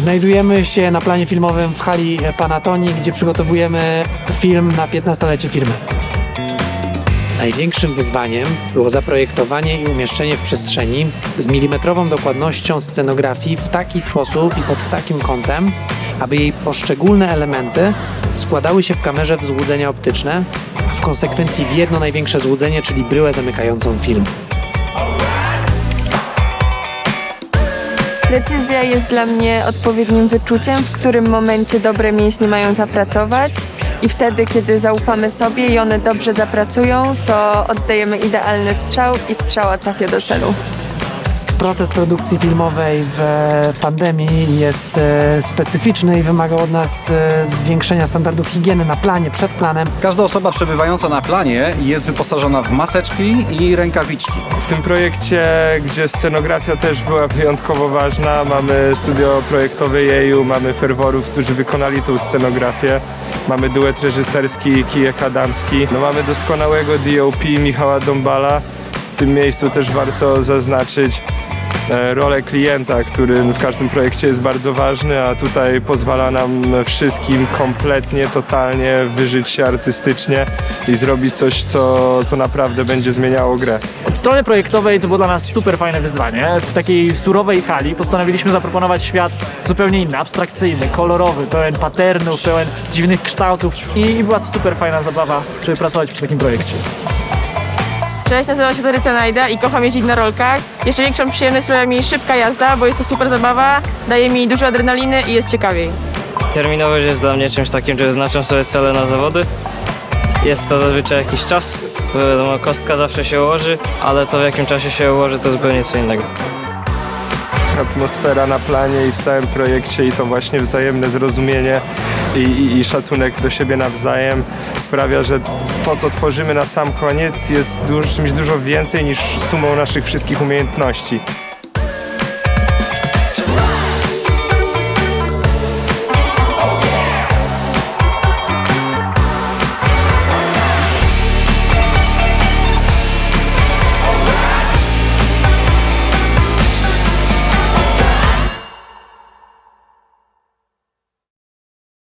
Znajdujemy się na planie filmowym w hali Panatoni, gdzie przygotowujemy film na 15-lecie firmy. Największym wyzwaniem było zaprojektowanie i umieszczenie w przestrzeni z milimetrową dokładnością scenografii w taki sposób i pod takim kątem, aby jej poszczególne elementy składały się w kamerze w złudzenia optyczne, a w konsekwencji w jedno największe złudzenie, czyli bryłę zamykającą film. Precyzja jest dla mnie odpowiednim wyczuciem, w którym momencie dobre mięśnie mają zapracować i wtedy, kiedy zaufamy sobie i one dobrze zapracują, to oddajemy idealny strzał i strzała trafia do celu. Proces produkcji filmowej w pandemii jest specyficzny i wymaga od nas zwiększenia standardów higieny na planie, przed planem. Każda osoba przebywająca na planie jest wyposażona w maseczki i rękawiczki. W tym projekcie, gdzie scenografia też była wyjątkowo ważna, mamy studio projektowe Jeju, mamy ferworów, którzy wykonali tą scenografię. Mamy duet reżyserski Kijek Adamski. Mamy doskonałego DOP Michała Dąbala. W tym miejscu też warto zaznaczyć rolę klienta, który w każdym projekcie jest bardzo ważny, a tutaj pozwala nam wszystkim kompletnie, totalnie wyżyć się artystycznie i zrobić coś, co naprawdę będzie zmieniało grę. Od strony projektowej to było dla nas super fajne wyzwanie. W takiej surowej hali postanowiliśmy zaproponować świat zupełnie inny, abstrakcyjny, kolorowy, pełen patternów, pełen dziwnych kształtów i była to super fajna zabawa, żeby pracować przy takim projekcie. Cześć, nazywam się Taryca Najda i kocham jeździć na rolkach. Jeszcze większą przyjemność sprawia mi szybka jazda, bo jest to super zabawa, daje mi dużo adrenaliny i jest ciekawiej. Terminowość jest dla mnie czymś takim, że wyznaczam sobie cele na zawody. Jest to zazwyczaj jakiś czas, wiadomo, kostka zawsze się ułoży, ale to w jakim czasie się ułoży to zupełnie co innego. Atmosfera na planie i w całym projekcie i to właśnie wzajemne zrozumienie i szacunek do siebie nawzajem sprawia, że to, co tworzymy na sam koniec, jest czymś dużo więcej niż sumą naszych wszystkich umiejętności.